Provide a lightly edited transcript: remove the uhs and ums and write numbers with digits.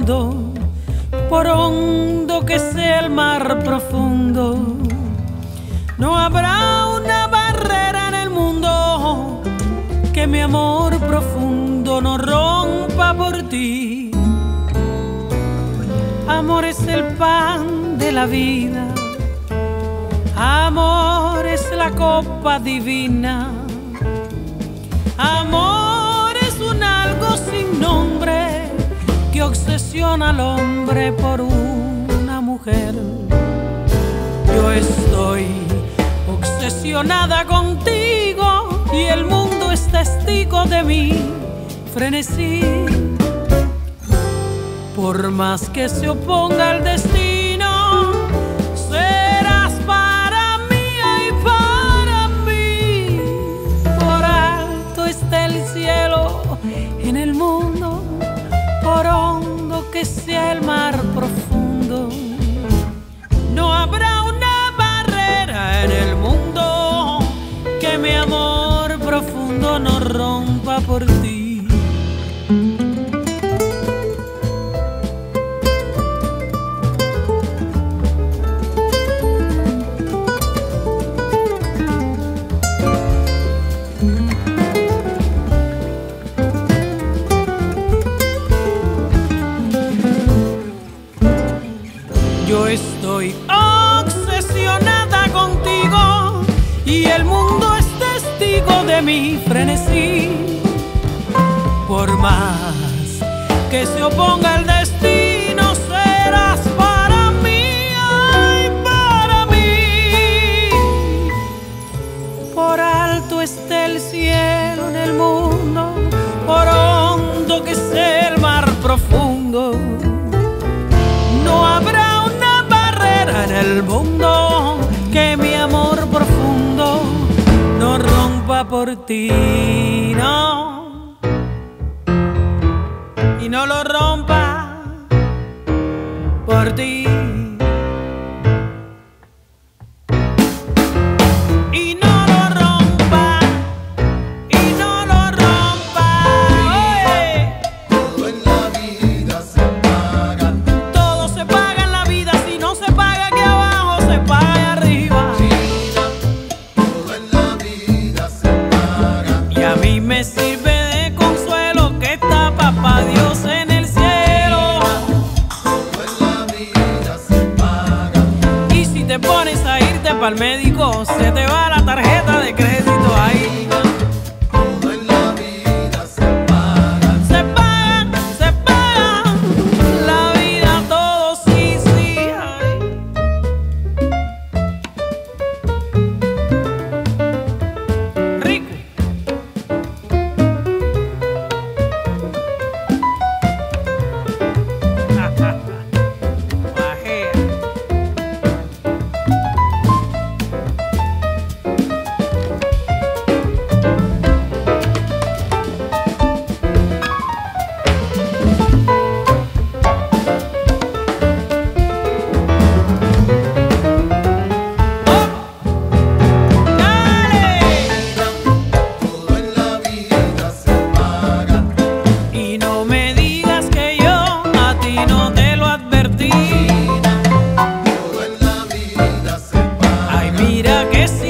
por hondo que sea el mar profundo, no habrá una barrera en el mundo que mi amor profundo no rompa por ti. Amor es el pan de la vida, amor es la copa divina, amor es un algo sin nombre que obsesiona al hombre por una mujer. Yo estoy obsesionada contigo y el mundo es testigo de mi frenesí. Por más que se oponga el destino, serás para mí y para mí. Por alto está el cielo en el mundo, por hondo que sea el mar profundo, no habrá una barrera en el mundo que mi amor profundo no rompa por ti. Yo estoy obsesionada contigo y el mundo es testigo de mi frenesí. Por más que se oponga el destino, serás para mí, ay, para mí. Por alto esté el cielo en el mundo, por hondo que sea el mar profundo, no habrá en el mundo que mi amor profundo no rompa por ti, no, y no lo rompa por ti. Y no lo rompa, y no lo rompa. Oye. Todo en la vida se paga. Todo se paga en la vida, si no se paga aquí abajo, se paga allá arriba. Todo en la vida se paga. Y a mí me sirve de consuelo que está papá Dios en el cielo. Todo en la vida se paga. Y si te pones a irte pa'l médico, se te va la tarjeta de crédito ahí. Todo en la vida se paga. Se paga la vida, todo sí, sí. Ay. Rico. Bajea. Todo en la vida se paga. Y no me digas que yo a ti no te lo advertí. Todo en la vida se paga. Ay, mira que